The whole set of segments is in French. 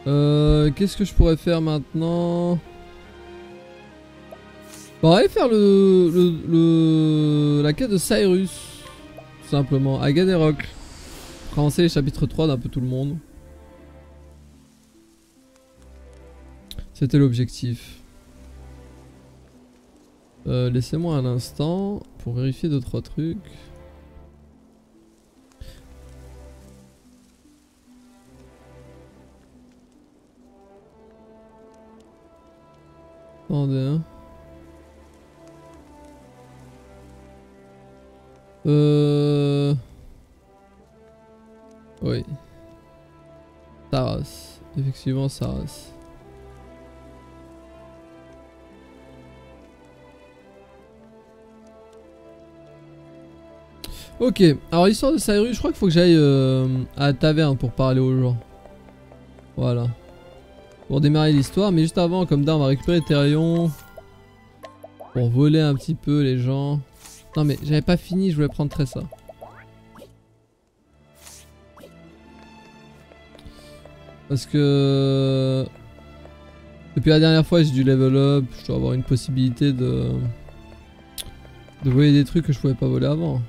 Qu'est-ce que je pourrais faire maintenant? Bon, on va aller faire la quête de Cyrus. Tout simplement, à Gaderock. Commencer les chapitres 3 d'un peu tout le monde. C'était l'objectif. Laissez-moi un instant pour vérifier 2-3 trucs. Attendez, hein. Oui. Saras. Effectivement, Saras. Ok, alors l'histoire de Cyrus, je crois qu'il faut que j'aille à la taverne pour parler aux gens. Voilà. Pour démarrer l'histoire, mais juste avant, comme d'hab, on va récupérer Therion. Pour voler un petit peu les gens. Non mais j'avais pas fini, je voulais prendre Tressa. Parce que... Depuis la dernière fois, j'ai dû level up, je dois avoir une possibilité de voler des trucs que je pouvais pas voler avant.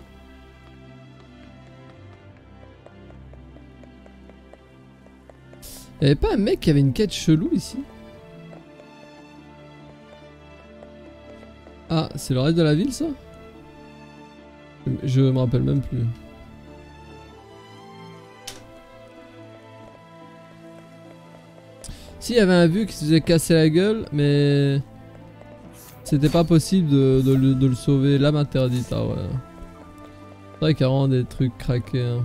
Y'avait pas un mec qui avait une quête chelou ici? Ah, c'est le reste de la ville ça? Je me rappelle même plus. Si, il y avait un vu qui se faisait casser la gueule, mais... C'était pas possible de le sauver. L'âme interdite, ah ouais. C'est vrai qu'il y a vraiment des trucs craqués. Hein.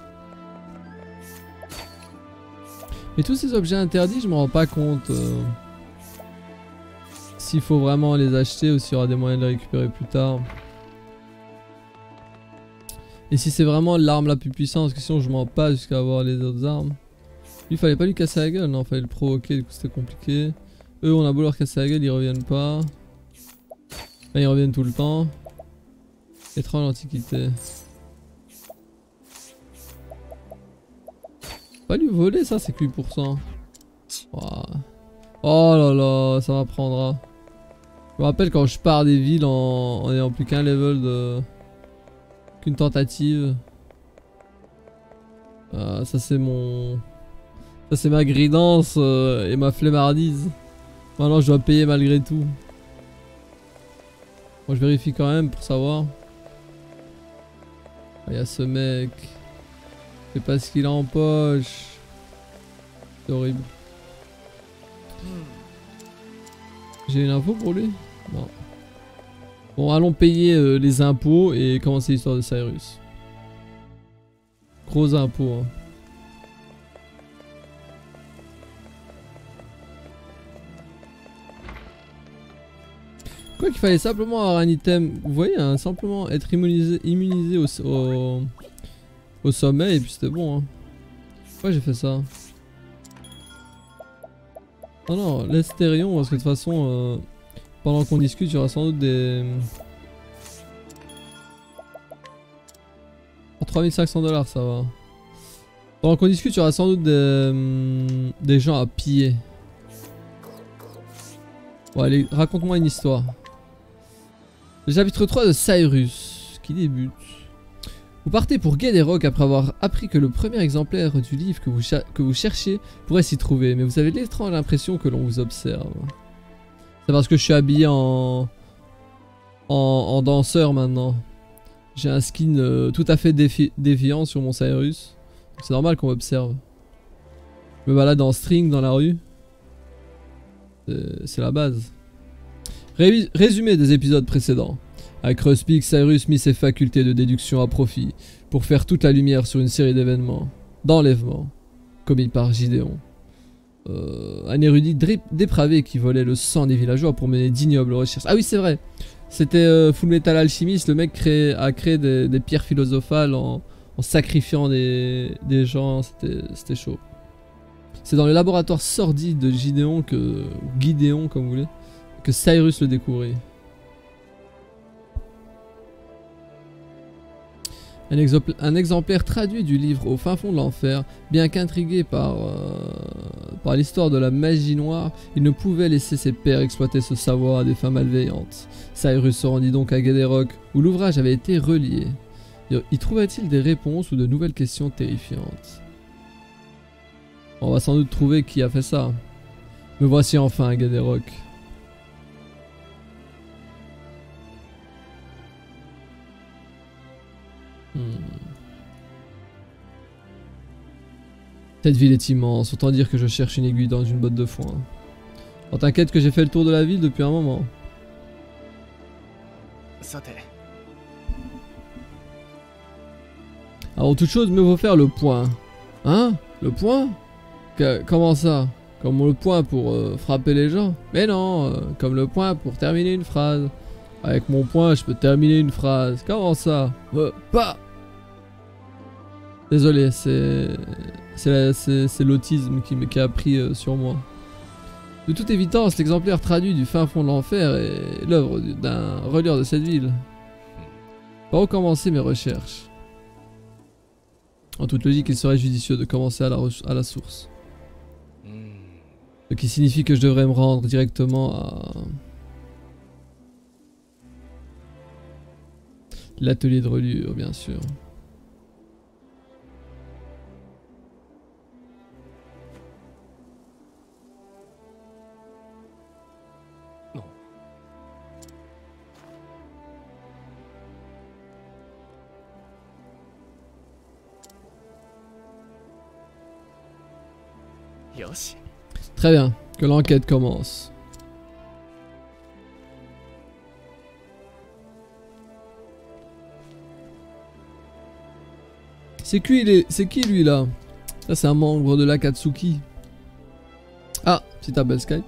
Mais tous ces objets interdits, je me rends pas compte. S'il faut vraiment les acheter ou s'il y aura des moyens de les récupérer plus tard. Et si c'est vraiment l'arme la plus puissante, parce que sinon je m'en passe jusqu'à avoir les autres armes. Lui, fallait pas lui casser la gueule, non, fallait le provoquer, du coup c'était compliqué. Eux, on a beau leur casser la gueule, ils reviennent pas. Là, ils reviennent tout le temps. Étrange l'antiquité. Pas lui voler ça, c'est que 8%. Wow. Oh là là, ça m'apprendra. Je me rappelle quand je pars des villes en ayant plus qu'un level de... qu'une tentative. Ça c'est mon... Ça c'est ma gridance et ma flemmardise. Maintenant je dois payer malgré tout. Bon, je vérifie quand même pour savoir. Il y a ce mec. Je sais pas ce qu'il a en poche. C'est horrible. J'ai une info pour lui? Non. Bon, allons payer les impôts et commencer l'histoire de Cyrus. Gros impôts. Hein. Quoi qu'il fallait simplement avoir un item. Vous voyez, hein, simplement être immunisé au sommet et puis c'était bon. Hein. Pourquoi j'ai fait ça? Oh non, laisse Therion parce que de toute façon, pendant qu'on discute, il y aura sans doute des... Pour 3500 $, ça va. Pendant qu'on discute, il y aura sans doute des gens à piller. Bon allez, raconte-moi une histoire. Le chapitre 3 de Cyrus, qui débute. Vous partez pour Gaderock après avoir appris que le premier exemplaire du livre que vous cherchiez pourrait s'y trouver, mais vous avez l'étrange impression que l'on vous observe. C'est parce que je suis habillé en danseur maintenant. J'ai un skin tout à fait déviant sur mon Cyrus. C'est normal qu'on m'observe. Je me balade en string dans la rue. C'est la base. Résumé des épisodes précédents. À Crust Peak, Cyrus mit ses facultés de déduction à profit pour faire toute la lumière sur une série d'événements, d'enlèvements, commis par Gideon. Un érudit dépravé qui volait le sang des villageois pour mener d'ignobles recherches. Ah oui, c'est vrai. C'était Full Metal Alchemist, le mec a créé des pierres philosophales en sacrifiant des gens, c'était chaud. C'est dans le laboratoire sordide de Gideon ou Gideon comme vous voulez, que Cyrus le découvrit. Un exemplaire traduit du livre Au fin fond de l'enfer, bien qu'intrigué par Par l'histoire de la magie noire, il ne pouvait laisser ses pairs exploiter ce savoir à des fins malveillantes. Cyrus se rendit donc à Gaderock, où l'ouvrage avait été relié. Y trouverait-il des réponses ou de nouvelles questions terrifiantes? On va sans doute trouver qui a fait ça. Me voici enfin à Gaderock. Cette ville est immense, autant dire que je cherche une aiguille dans une botte de foin. Oh, t'inquiète que j'ai fait le tour de la ville depuis un moment. Avant toute chose, mieux vaut faire le point. Hein? Le point? Comment ça? Comme le point pour frapper les gens? Mais non, comme le point pour terminer une phrase. Avec mon point, je peux terminer une phrase. Comment ça? Pas. Désolé, c'est l'autisme qui a pris sur moi. De toute évidence, l'exemplaire traduit du fin fond de l'enfer est l'œuvre d'un relieur de cette ville. Pour recommencer mes recherches. En toute logique, il serait judicieux de commencer à la source. Ce qui signifie que je devrais me rendre directement à l'atelier de reliure, bien sûr. Très bien, que l'enquête commence. C'est qui lui là? Ça c'est un membre de l'Akatsuki. Ah, si t'appelles Sky.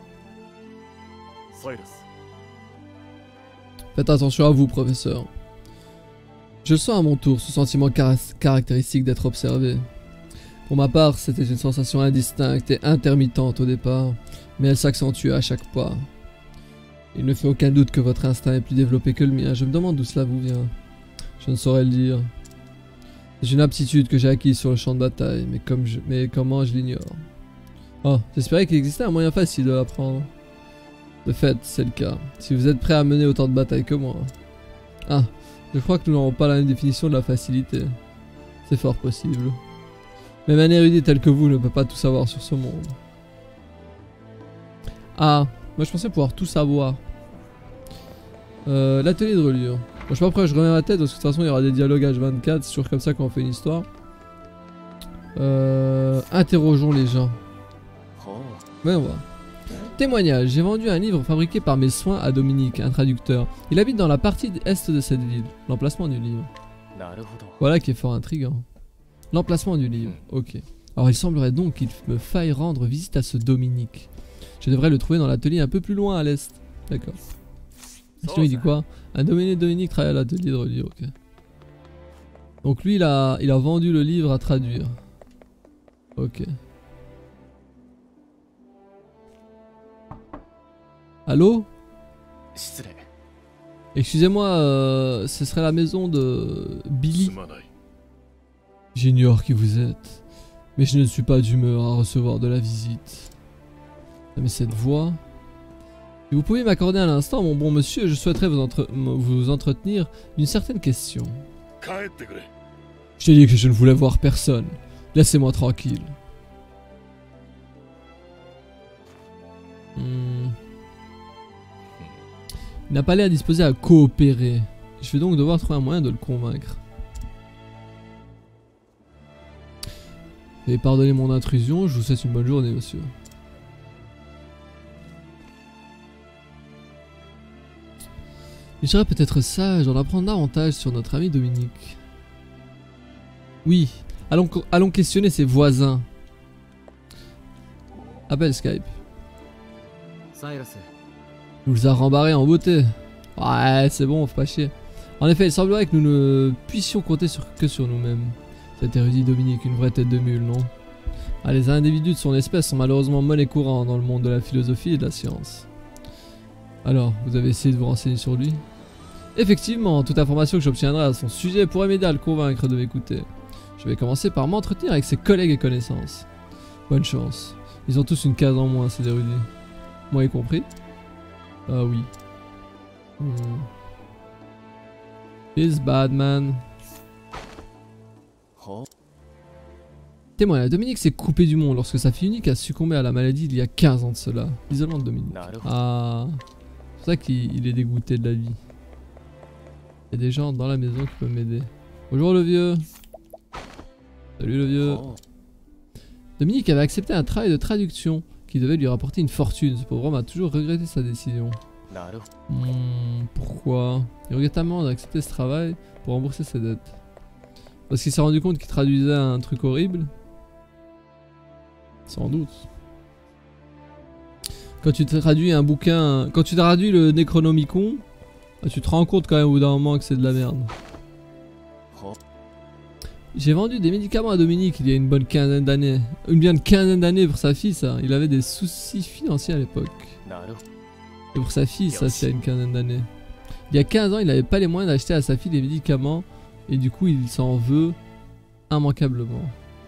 Faites attention à vous, professeur. Je sens à mon tour ce sentiment caractéristique d'être observé. Pour ma part, c'était une sensation indistincte et intermittente au départ, mais elle s'accentue à chaque pas. Il ne fait aucun doute que votre instinct est plus développé que le mien. Je me demande d'où cela vous vient. Je ne saurais le dire. C'est une aptitude que j'ai acquise sur le champ de bataille, mais comment je l'ignore. Oh, j'espérais qu'il existait un moyen facile de l'apprendre. De fait, c'est le cas. Si vous êtes prêt à mener autant de batailles que moi. Ah, je crois que nous n'avons pas la même définition de la facilité. C'est fort possible. Même un érudit tel que vous ne peut pas tout savoir sur ce monde. Ah, moi je pensais pouvoir tout savoir. L'atelier de reliure. Bon, je sais pas pourquoi je remets ma tête parce que de toute façon il y aura des dialogues H24, c'est toujours comme ça quand on fait une histoire. Interrogeons les gens. Ouais, on va. Témoignage. J'ai vendu un livre fabriqué par mes soins à Dominique, un traducteur. Il habite dans la partie est de cette ville. L'emplacement du livre. Voilà qui est fort intriguant. L'emplacement du livre, ok. Alors il semblerait donc qu'il me faille rendre visite à ce Dominique. Je devrais le trouver dans l'atelier un peu plus loin à l'est. D'accord. Sinon il dit quoi? Un Dominique travaille à l'atelier de reliure, ok. Donc lui il a vendu le livre à traduire. Ok. Allô? Excusez-moi, ce serait la maison de Billy. J'ignore qui vous êtes, mais je ne suis pas d'humeur à recevoir de la visite. Mais cette voix... Si vous pouviez m'accorder un instant, mon bon monsieur, je souhaiterais vous entretenir d'une certaine question. Je t'ai dit que je ne voulais voir personne. Laissez-moi tranquille. Il n'a pas l'air disposé à coopérer. Je vais donc devoir trouver un moyen de le convaincre. Et pardonnez mon intrusion, je vous souhaite une bonne journée, monsieur. Il serait peut-être sage d'en apprendre davantage sur notre ami Dominique. Oui, allons questionner ses voisins. Appelle Skype. Il nous a rembarré en beauté. Ouais, c'est bon, faut pas chier. En effet, il semblerait que nous ne puissions compter que sur nous-mêmes. Cet érudit Dominique, une vraie tête de mule, non? Ah, les individus de son espèce sont malheureusement monnaie courante dans le monde de la philosophie et de la science. Alors, vous avez essayé de vous renseigner sur lui? Effectivement, toute information que j'obtiendrai à son sujet pourrait m'aider à le convaincre de m'écouter. Je vais commencer par m'entretenir avec ses collègues et connaissances. Bonne chance. Ils ont tous une case en moins, ces érudits. Moi y compris. Ah oui. He's bad man. Témoin, Dominique s'est coupé du monde lorsque sa fille unique a succombé à la maladie il y a 15 ans de cela. L'isolement de Dominique. Ah. C'est pour ça qu'il est dégoûté de la vie. Il y a des gens dans la maison qui peuvent m'aider. Bonjour le vieux. Salut le vieux. Dominique avait accepté un travail de traduction qui devait lui rapporter une fortune. Ce pauvre homme a toujours regretté sa décision. Pourquoi? Il regrette tellement d'accepter ce travail pour rembourser ses dettes. Parce qu'il s'est rendu compte qu'il traduisait un truc horrible. Sans doute. Quand tu traduis un bouquin... Quand tu traduis le Necronomicon, tu te rends compte quand même au bout d'un moment que c'est de la merde. J'ai vendu des médicaments à Dominique il y a une bonne quinzaine d'années. Une bien quinzaine d'années pour sa fille, ça. Il avait des soucis financiers à l'époque. Et pour sa fille, ça, c'est une quinzaine d'années. Il y a 15 ans, il n'avait pas les moyens d'acheter à sa fille des médicaments. Et du coup, il s'en veut immanquablement.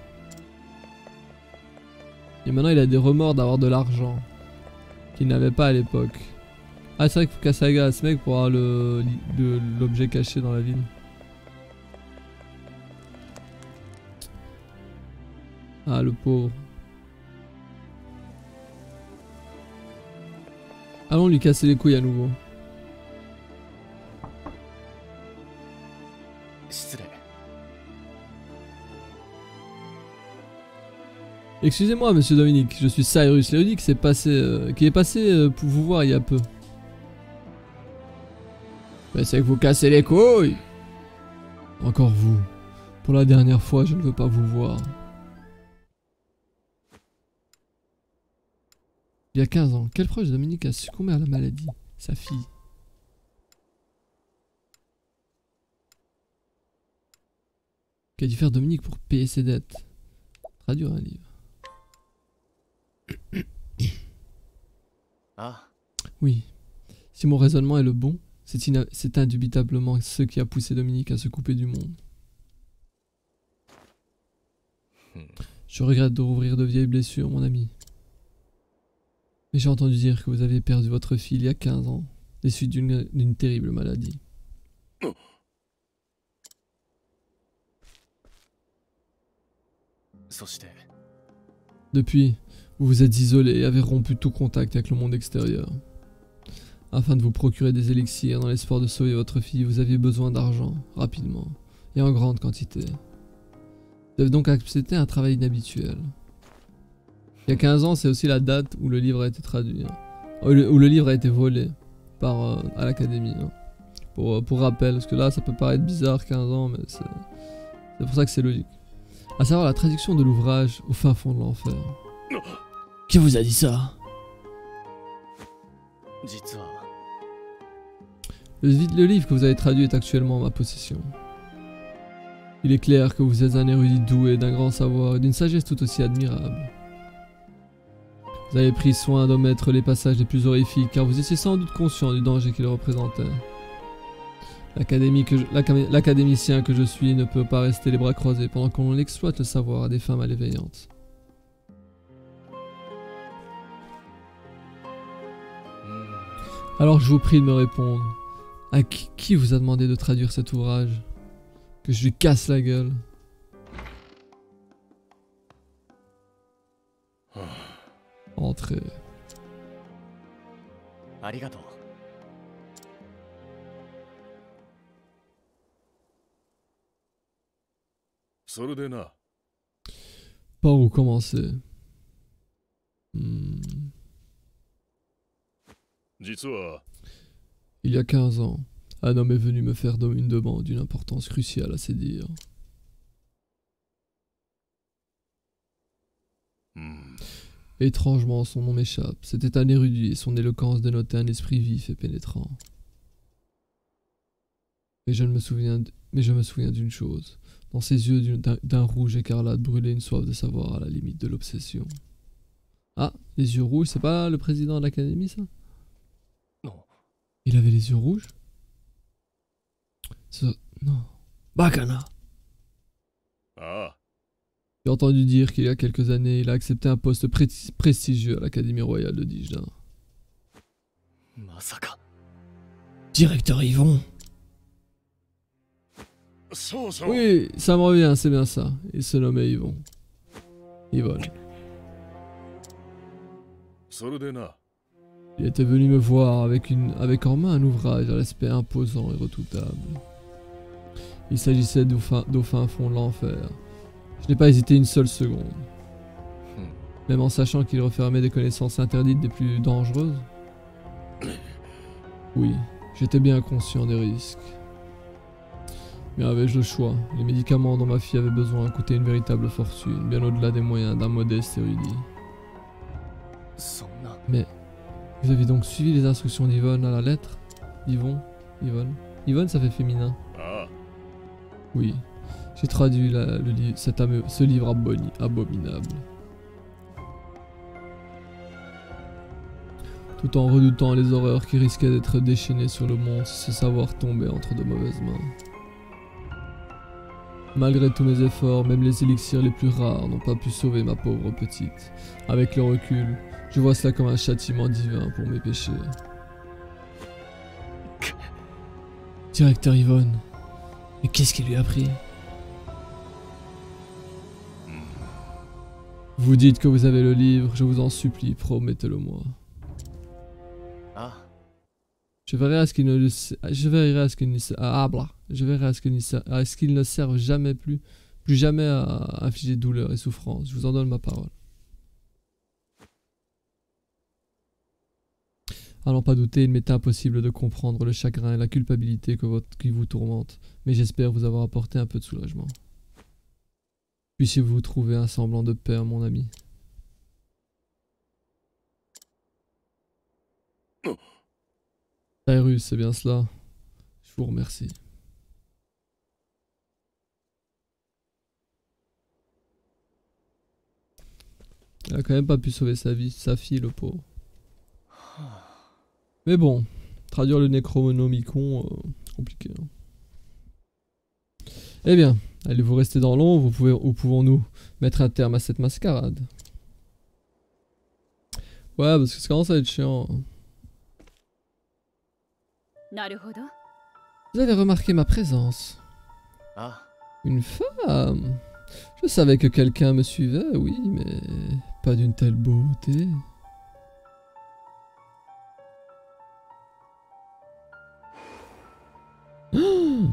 Et maintenant, il a des remords d'avoir de l'argent qu'il n'avait pas à l'époque. Ah, c'est vrai qu'il faut casser la gueule à ce mec pour avoir l'objet caché dans la ville. Ah, le pauvre. Allons lui casser les couilles à nouveau. Excusez-moi, monsieur Dominique, je suis Cyrus Léonie qui est passé pour vous voir il y a peu. Mais c'est que vous cassez les couilles. Encore vous. Pour la dernière fois, je ne veux pas vous voir. Il y a 15 ans, quel proche de Dominique a succombé à la maladie? Sa fille. Qu'a dû faire Dominique pour payer ses dettes? Traduire un livre. Oui. Si mon raisonnement est le bon, c'est indubitablement ce qui a poussé Dominique à se couper du monde. Je regrette de rouvrir de vieilles blessures, mon ami. Mais j'ai entendu dire que vous avez perdu votre fille il y a 15 ans, des suites d'une terrible maladie. Depuis, vous vous êtes isolé et avez rompu tout contact avec le monde extérieur. Afin de vous procurer des élixirs dans l'espoir de sauver votre fille, vous aviez besoin d'argent, rapidement, et en grande quantité. Vous avez donc accepté un travail inhabituel. Il y a 15 ans, c'est aussi la date où le livre a été traduit, où le livre a été volé par, à l'académie. Pour rappel, parce que là ça peut paraître bizarre 15 ans, mais c'est pour ça que c'est logique. À savoir la traduction de l'ouvrage au fin fond de l'enfer. Qui vous a dit ça? Le livre que vous avez traduit est actuellement en ma possession. Il est clair que vous êtes un érudit doué d'un grand savoir et d'une sagesse tout aussi admirable. Vous avez pris soin d'omettre les passages les plus horrifiques car vous étiez sans doute conscient du danger qu'ils représentaient. L'académicien que je suis ne peut pas rester les bras croisés pendant qu'on exploite le savoir à des fins malveillantes. Alors je vous prie de me répondre. À qui vous a demandé de traduire cet ouvrage? Que je lui casse la gueule. Entrez. Par où commencer? Il y a 15 ans, un homme est venu me faire une demande d'une importance cruciale à ses dires. Étrangement, son nom m'échappe. C'était un érudit et son éloquence dénotait un esprit vif et pénétrant. Mais je me souviens d'une chose. Dans ses yeux d'un rouge écarlate brûlait une soif de savoir à la limite de l'obsession. Ah, les yeux rouges, c'est pas le président de l'académie, ça? Non. Il avait les yeux rouges? Non. Bacana! Ah. J'ai entendu dire qu'il y a quelques années, il a accepté un poste prestigieux à l'Académie Royale de Dijna. Directeur Yvon. Oui, ça me revient, c'est bien ça. Il se nommait Yvon. Yvon. Il était venu me voir avec en main un ouvrage à l'aspect imposant et redoutable. Il s'agissait d'au fin fond de l'enfer. Je n'ai pas hésité une seule seconde. Même en sachant qu'il refermait des connaissances interdites des plus dangereuses. Oui, j'étais bien conscient des risques. Mais avais-je le choix? Les médicaments dont ma fille avait besoin coûtaient une véritable fortune, bien au-delà des moyens d'un modeste érudit. Mais vous avez donc suivi les instructions d'Yvonne à la lettre? Yvon? Yvonne? Yvonne, ça fait féminin. Oui, j'ai traduit ce livre abominable. Tout en redoutant les horreurs qui risquaient d'être déchaînées sur le monde sans savoir tomber entre de mauvaises mains. Malgré tous mes efforts, même les élixirs les plus rares n'ont pas pu sauver ma pauvre petite. Avec le recul, je vois cela comme un châtiment divin pour mes péchés. Directeur Yvonne, mais qu'est-ce qui lui a pris? Vous dites que vous avez le livre, je vous en supplie, promettez-le-moi. Je verrai à ce qu'il ne serve jamais plus jamais à infliger douleur et souffrance. Je vous en donne ma parole. À n'en pas douter, il m'est impossible de comprendre le chagrin et la culpabilité qui vous tourmentent, mais j'espère vous avoir apporté un peu de soulagement. Puissiez-vous trouver un semblant de paix, mon ami. Cyrus, c'est bien cela. Je vous remercie. Il a quand même pas pu sauver sa fille, le pauvre. Mais bon, traduire le Necronomicon, compliqué. Hein. Eh bien, allez-vous rester dans l'ombre ou pouvons-nous mettre un terme à cette mascarade? Ouais, parce que ça commence à être chiant. Vous avez remarqué ma présence? Une femme? Je savais que quelqu'un me suivait, oui, mais pas d'une telle beauté. Je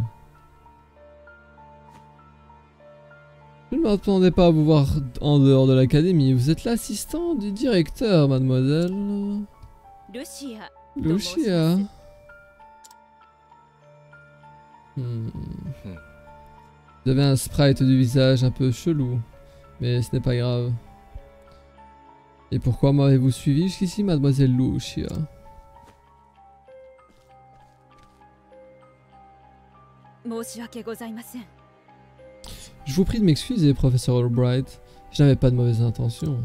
ne m'attendais pas à vous voir en dehors de l'académie. Vous êtes l'assistant du directeur, mademoiselle. Lucia. Vous avez un sprite du visage un peu chelou, mais ce n'est pas grave. Et pourquoi m'avez-vous suivi jusqu'ici, mademoiselle Lucia? Je vous prie de m'excuser, professeur Albright. Je n'avais pas de mauvaises intentions.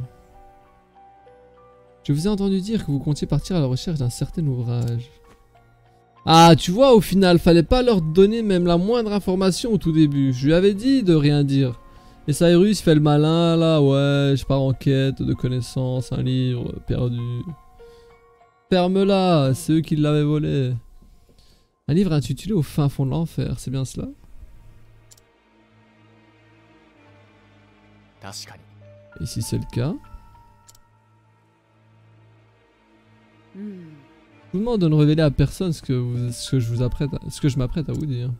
Je vous ai entendu dire que vous comptiez partir à la recherche d'un certain ouvrage. Ah, tu vois, au final, fallait pas leur donner même la moindre information au tout début. Je lui avais dit de rien dire. Et Cyrus fait le malin, là, ouais, je pars en quête de connaissances, un livre perdu. Ferme-la, c'est eux qui l'avaient volé. Un livre intitulé Au fin fond de l'enfer, c'est bien cela? Et si c'est le cas? Je vous demande de ne révéler à personne ce que je m'apprête à vous dire.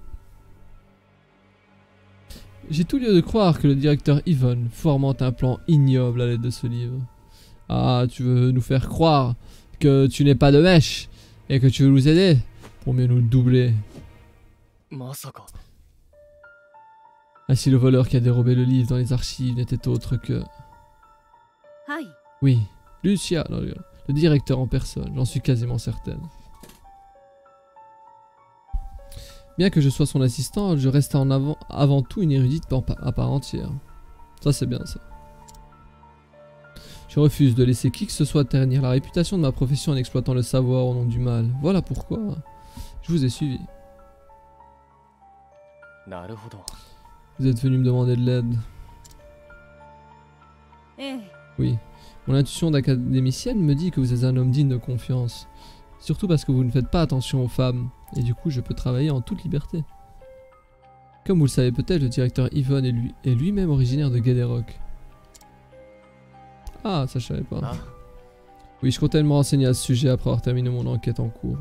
J'ai tout lieu de croire que le directeur Yvonne fomente un plan ignoble à l'aide de ce livre. Ah, tu veux nous faire croire que tu n'es pas de mèche et que tu veux nous aider pour mieux nous doubler. Ainsi le voleur qui a dérobé le livre dans les archives n'était autre que... Oui, Lucia, non, le directeur en personne, j'en suis quasiment certaine. Bien que je sois son assistant, je reste avant tout une érudite à part entière. Ça c'est bien ça. Je refuse de laisser qui que ce soit ternir la réputation de ma profession en exploitant le savoir au nom du mal. Voilà pourquoi je vous ai suivi. Vous êtes venu me demander de l'aide. Oui. Mon intuition d'académicienne me dit que vous êtes un homme digne de confiance. Surtout parce que vous ne faites pas attention aux femmes. Et du coup, je peux travailler en toute liberté. Comme vous le savez peut-être, le directeur Yvonne est lui-même originaire de Gaderock. Ah, ça je savais pas. Ah. Oui, je comptais me renseigner à ce sujet après avoir terminé mon enquête en cours.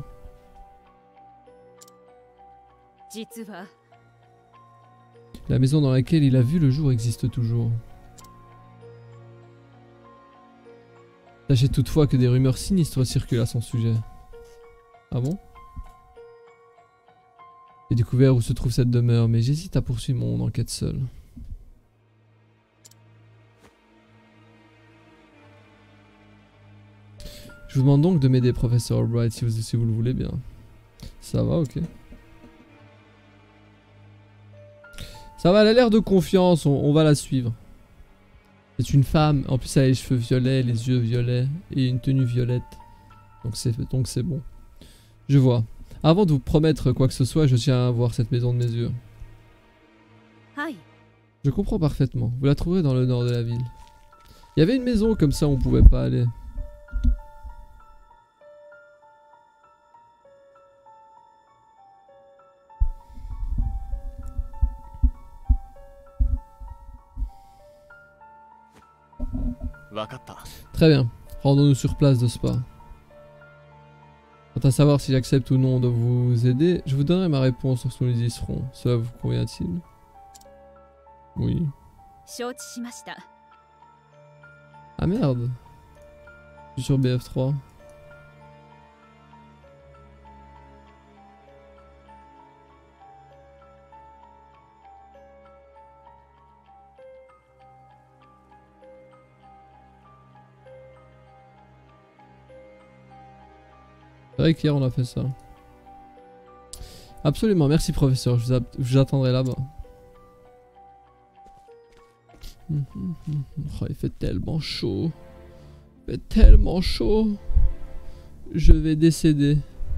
La maison dans laquelle il a vu le jour existe toujours. Sachez toutefois que des rumeurs sinistres circulent à son sujet. Ah bon? J'ai découvert où se trouve cette demeure, mais j'hésite à poursuivre mon enquête seul. Je vous demande donc de m'aider, professeur Albright, si vous le voulez bien. Ça va, ok. Ça va, elle a l'air de confiance, on va la suivre. C'est une femme, en plus elle a les cheveux violets, les yeux violets et une tenue violette. Donc c'est bon. Je vois. Avant de vous promettre quoi que ce soit, je tiens à voir cette maison de mes yeux. Je comprends parfaitement. Vous la trouverez dans le nord de la ville. Il y avait une maison comme ça, on pouvait pas aller. Très bien. Rendons-nous sur place de Spa. Quant à savoir si j'accepte ou non de vous aider, je vous donnerai ma réponse lorsque nous y serons. Cela vous convient-il? Oui. Ah merde. Je suis sur BF3. C'est vrai qu'hier on a fait ça. Absolument, merci professeur, je vous attendrai là-bas. Oh, il fait tellement chaud. Il fait tellement chaud. Je vais décéder.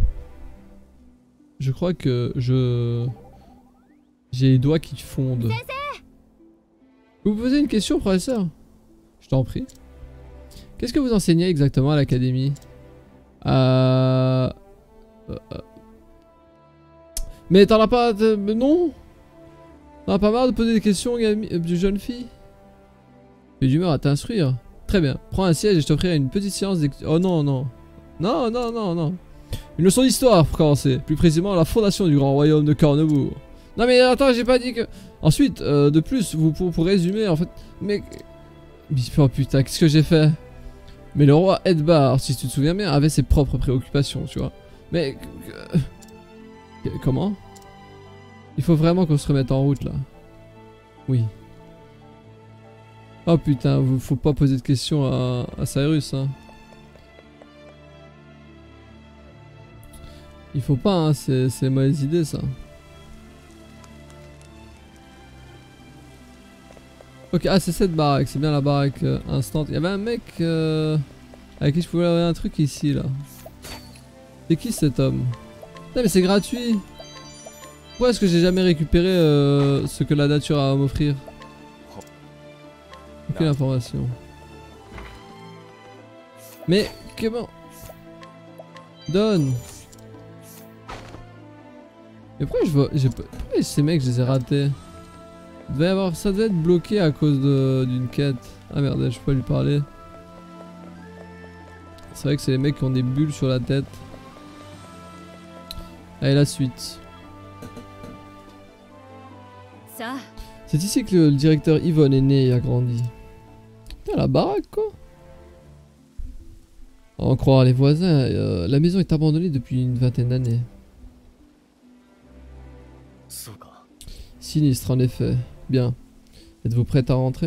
Je crois que j'ai les doigts qui fondent. Vous posez une question, professeur? Je t'en prie. Qu'est-ce que vous enseignez exactement à l'académie? Mais t'en as pas... Non? T'en as pas marre de poser des questions du jeune fille? J'ai d'humeur à t'instruire. Très bien. Prends un siège et je t'offrirai une petite séance Oh non, non. Non, non, non, non. Une leçon d'histoire pour commencer. Plus précisément la fondation du grand royaume de Cornebourg. Non mais attends, j'ai pas dit que... Ensuite, de plus, pour résumer, en fait... Mais... Oh putain, qu'est-ce que j'ai fait? Mais le roi Edbar, si tu te souviens bien, avait ses propres préoccupations, tu vois. Mais... Comment? Il faut vraiment qu'on se remette en route, là. Oui. Oh putain, faut pas poser de questions à Cyrus, hein. Il faut pas, hein, c'est mauvaise idée, ça. Ok, ah c'est cette baraque, c'est bien la baraque instant. Il y avait un mec avec qui je pouvais avoir un truc ici là. C'est qui cet homme? Non mais c'est gratuit. Pourquoi est-ce que j'ai jamais récupéré ce que la nature a à m'offrir? Aucune information. Mais comment? Donne. Mais pourquoi je vois... Pourquoi ces mecs je les ai ratés? Ça devait être bloqué à cause d'une quête. Ah merde, je peux pas lui parler. C'est vrai que c'est les mecs qui ont des bulles sur la tête. Allez, la suite. C'est ici que le directeur Yvonne est né et a grandi. Putain, la baraque quoi. À en croire les voisins, la maison est abandonnée depuis une vingtaine d'années. Sinistre en effet. Bien. Êtes-vous prête à rentrer?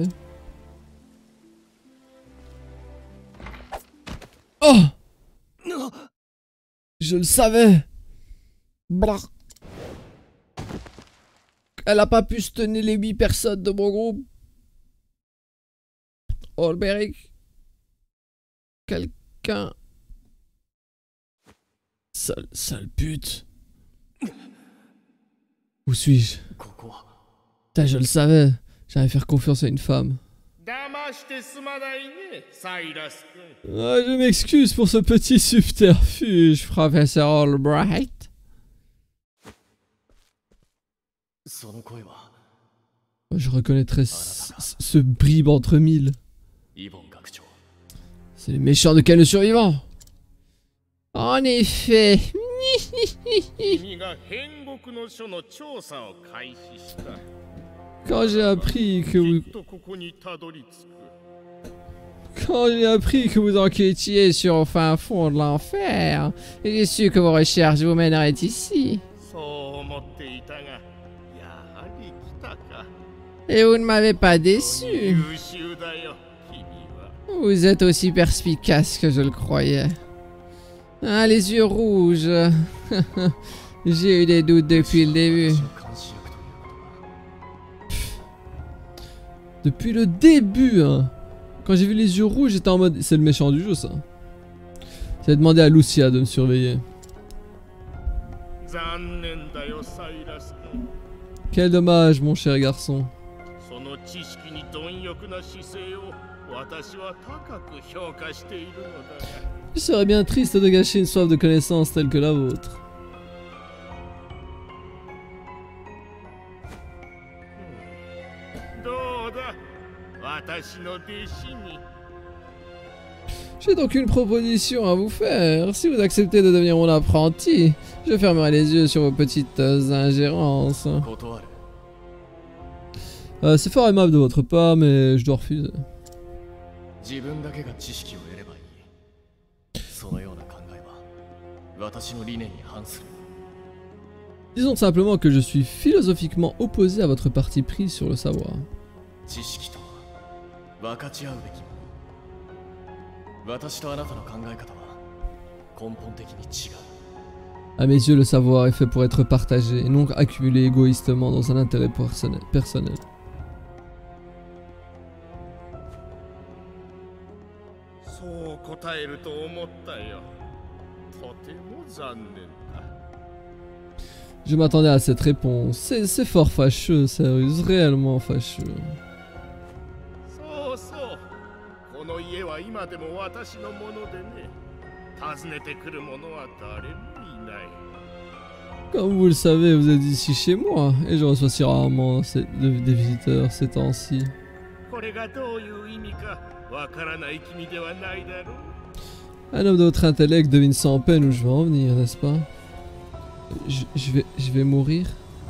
Oh! Je le savais! Brrr. Elle a pas pu se tenir les 8 personnes de mon groupe. Olberic. Quelqu'un. Sale pute. Où suis-je? Putain, je le savais. J'allais faire confiance à une femme. Je m'excuse pour ce petit subterfuge, professeur Albright. Je reconnaîtrais ce bribe entre mille. C'est les méchants de Ken le survivant. En effet. Quand j'ai appris que vous enquêtiez sur le fin fond de l'enfer, j'ai su que vos recherches vous mèneraient ici. Et vous ne m'avez pas déçu. Vous êtes aussi perspicace que je le croyais. Ah, les yeux rouges. J'ai eu des doutes depuis le début. Depuis le début, hein. Quand j'ai vu les yeux rouges, j'étais en mode... C'est le méchant du jeu, ça. J'ai demandé à Lucia de me surveiller. Quel dommage, mon cher garçon. Je serais bien triste de gâcher une soif de connaissance telle que la vôtre. J'ai donc une proposition à vous faire. Si vous acceptez de devenir mon apprenti, je fermerai les yeux sur vos petites ingérences. C'est fort aimable de votre part, mais je dois refuser. Disons simplement que je suis philosophiquement opposé à votre parti pris sur le savoir. À mes yeux, le savoir est fait pour être partagé et non accumulé égoïstement dans un intérêt personnel. Je m'attendais à cette réponse. C'est fort fâcheux, sérieux, réellement fâcheux. Comme vous le savez, vous êtes ici chez moi, et je reçois si rarement des visiteurs ces temps-ci. Un homme de votre intellect devine sans peine où je vais en venir, n'est-ce pas? Je vais mourir.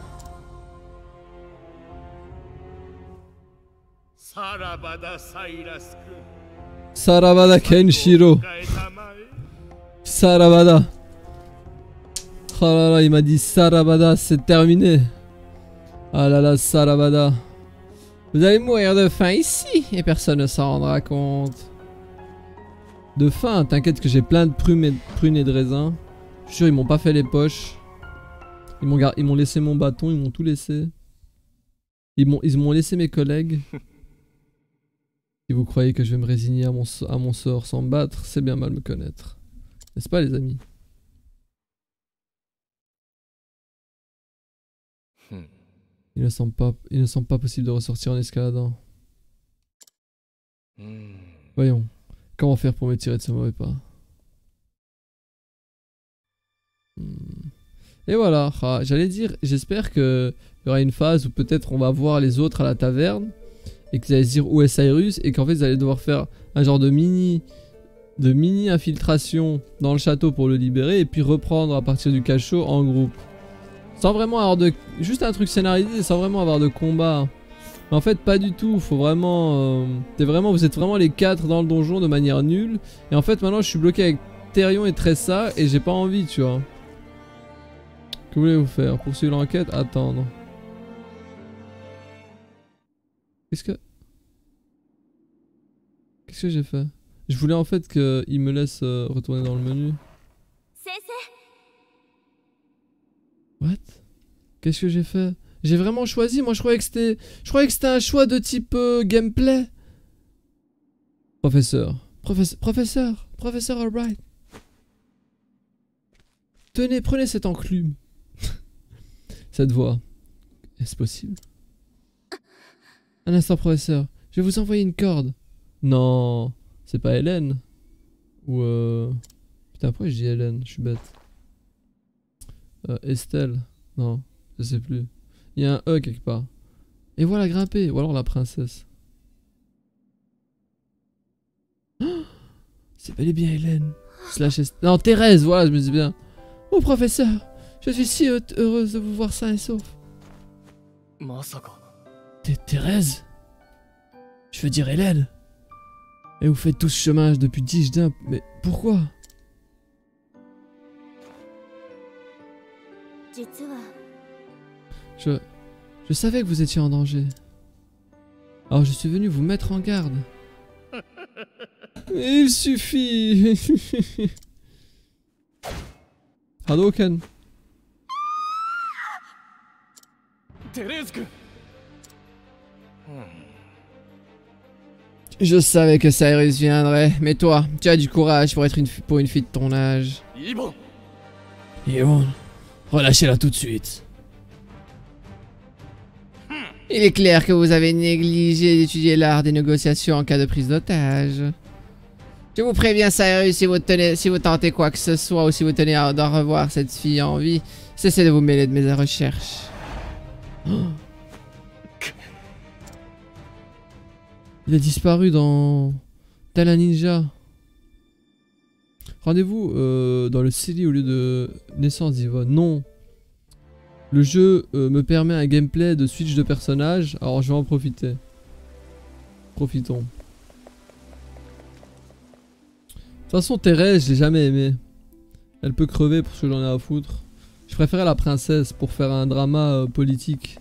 Sarabada Kenshiro. Sarabada. Oh là là, il m'a dit Sarabada, c'est terminé. Ah là là, Sarabada. Vous allez mourir de faim ici et personne ne s'en rendra compte. De faim, t'inquiète que j'ai plein de prunes et de raisins. Je suis sûr, ils m'ont pas fait les poches. Ils m'ont laissé mon bâton, ils m'ont tout laissé. Ils m'ont laissé mes collègues. Si vous croyez que je vais me résigner à mon sort sans me battre, c'est bien mal me connaître. N'est-ce pas, les amis? Il ne semble pas possible de ressortir en escaladant. Voyons, comment faire pour me tirer de ce mauvais pas? Et voilà, j'allais dire, j'espère qu'il y aura une phase où peut-être on va voir les autres à la taverne et qu'ils allaient se dire où est Cyrus et qu'en fait ils allaient devoir faire un genre de mini infiltration dans le château pour le libérer et puis reprendre à partir du cachot en groupe. Sans vraiment avoir de... Juste un truc scénarisé sans vraiment avoir de combat. Mais en fait pas du tout, faut vraiment... Vous êtes vraiment les 4 dans le donjon de manière nulle. Et en fait maintenant je suis bloqué avec Therion et Tressa et j'ai pas envie, tu vois. Que voulez-vous faire? Poursuivre l'enquête? Attendre. Qu'est-ce que j'ai fait? Je voulais en fait qu'il me laisse retourner dans le menu. What? Qu'est-ce que j'ai fait? J'ai vraiment choisi? Moi je croyais que c'était un choix de type gameplay. Professeur Albright. Tenez, prenez cette enclume. Cette voix. Est-ce possible? Un instant, professeur. Je vais vous envoyer une corde. Non, c'est pas Hélène. Ou putain, pourquoi je dis Hélène? Je suis bête. Estelle. Non, je sais plus. Il y a un E quelque part. Et voilà, grimper. Ou alors la princesse. Oh, c'est bel et bien Hélène. Slash non, Thérèse, voilà, je me dis bien. Oh, professeur, je suis si heureuse de vous voir sain et sauf. Thérèse? Je veux dire Hélène. Et vous faites tout ce chemin depuis Dijden. Mais pourquoi? Je savais que vous étiez en danger. Alors je suis venu vous mettre en garde. Il suffit. Hadouken. Je savais que Cyrus viendrait, mais toi, tu as du courage pour être pour une fille de ton âge. Yvonne, relâchez-la tout de suite. Il est clair que vous avez négligé d'étudier l'art des négociations en cas de prise d'otage. Je vous préviens, Cyrus, si vous tentez quoi que ce soit ou si vous tenez à d'en revoir cette fille en vie, cessez de vous mêler de mes recherches. Oh. Il a disparu dans Tala Ninja. Rendez-vous dans le CELI au lieu de naissance d'Yvonne. Non. Le jeu me permet un gameplay de switch de personnage. Alors je vais en profiter. Profitons. De toute façon Thérèse je l'ai jamais aimée. Elle peut crever pour ce que j'en ai à foutre. Je préférais la princesse pour faire un drama politique.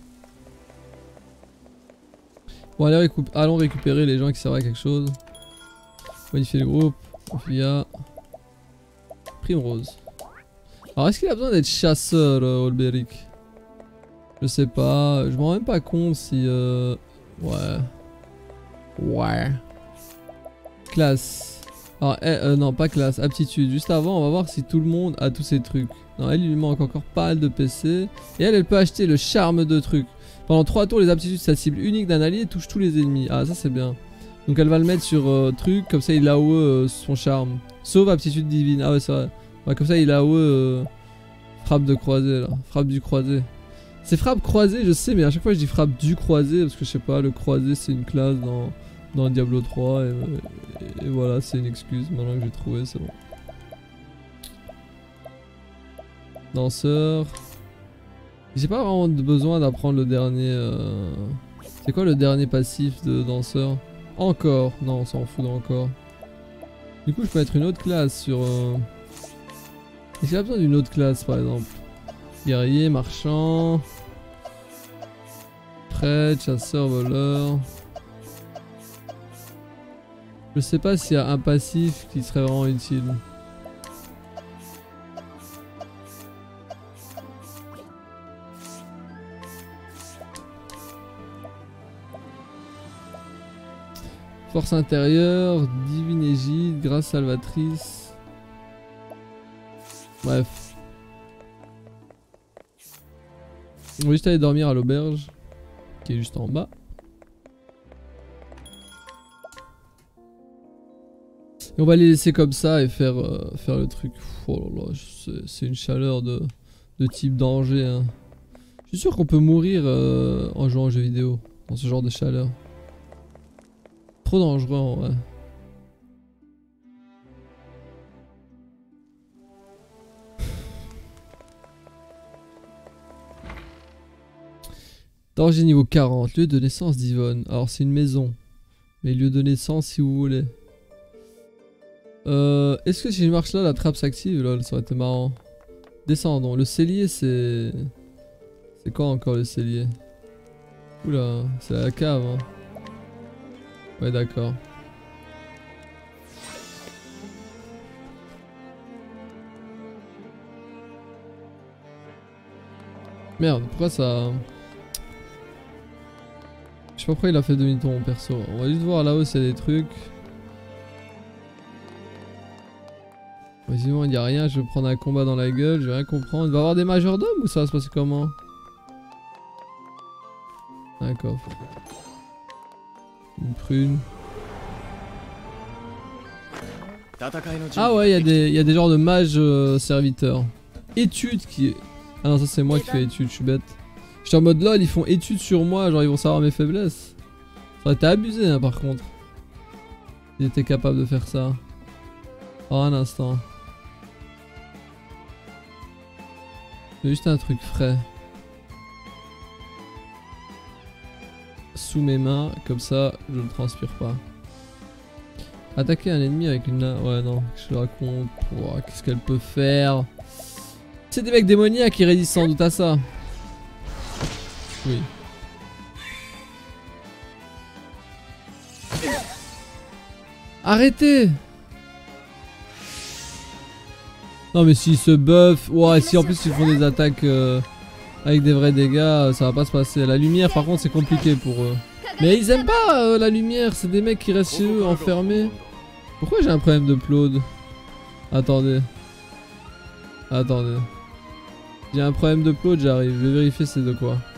Bon allons récupérer les gens qui servent à quelque chose. Modifier le groupe. Sophia. Primrose. Alors est-ce qu'il a besoin d'être chasseur Olberic? Je sais pas. Je m'en rends même pas compte si ouais. Ouais. Classe. Alors non pas classe. Aptitude. Juste avant on va voir si tout le monde a tous ces trucs. Non elle il lui manque encore pas mal de PC. Et elle peut acheter le charme de trucs. Pendant 3 tours, les aptitudes, sa cible unique d'un allié touche tous les ennemis. Ah, ça c'est bien. Donc elle va le mettre sur truc, comme ça il a AOE son charme. Sauf aptitude divine. Ah ouais, c'est vrai. Ouais, comme ça il a AOE frappe de croisé là. Frappe du croisé. C'est frappe croisée, je sais, mais à chaque fois je dis frappe du croisé parce que je sais pas, le croisé c'est une classe dans Diablo 3 et voilà, c'est une excuse. Maintenant que j'ai trouvé, c'est bon. Danseur. J'ai pas vraiment besoin d'apprendre le dernier... C'est quoi le dernier passif de danseur? Encore. Non, on s'en fout d'encore. Du coup, je peux mettre une autre classe sur... Est-ce qu'il y a besoin d'une autre classe, par exemple? Guerrier, marchand... Prêtre, chasseur, voleur... Je sais pas s'il y a un passif qui serait vraiment utile. Force intérieure, divine égide, grâce salvatrice. Bref. On va juste aller dormir à l'auberge, qui est juste en bas. Et on va les laisser comme ça et faire le truc. Oh là là, c'est une chaleur de type danger. Hein. Je suis sûr qu'on peut mourir en jouant aux jeux vidéo, dans ce genre de chaleur. Trop dangereux en vrai. Danger niveau 40, lieu de naissance d'Yvonne. Alors c'est une maison. Mais lieu de naissance si vous voulez. Est-ce que si je marche là, la trappe s'active? Lol, ça aurait été marrant. Descendons. Le cellier c'est... C'est quoi encore le cellier? Oula, c'est la cave hein. Ouais d'accord. Merde, pourquoi ça... Je sais pas pourquoi il a fait demi-tour perso. On va juste voir là-haut s'il y a des trucs. Visiblement il n'y a rien, je vais prendre un combat dans la gueule, je vais rien comprendre. Il va y avoir des majordomes ou ça va se passer comment? Un coffre. Une prune. Ah ouais, il y a des genres de mages serviteurs. Étude qui est... Ah non, ça c'est moi qui fais étude, je suis bête. J'étais en mode lol, ils font étude sur moi, genre ils vont savoir mes faiblesses. Ça aurait été abusé hein, par contre. Ils étaient capables de faire ça. Oh un instant. C'est juste un truc frais. Sous mes mains, comme ça je ne transpire pas. Attaquer un ennemi avec une... Ouais non, je raconte. Oh, qu'est-ce qu'elle peut faire? C'est des mecs démoniaques qui résistent sans doute à ça. Oui. Arrêtez! Non mais s'ils se buffent... Ouais, si en plus ils font des attaques avec des vrais dégâts, ça va pas se passer. La lumière par contre c'est compliqué pour eux. Mais ils aiment pas la lumière, c'est des mecs qui restent chez eux enfermés. Pourquoi j'ai un problème de upload? Attendez. Attendez. J'ai un problème de upload, j'arrive. Je vais vérifier c'est de quoi.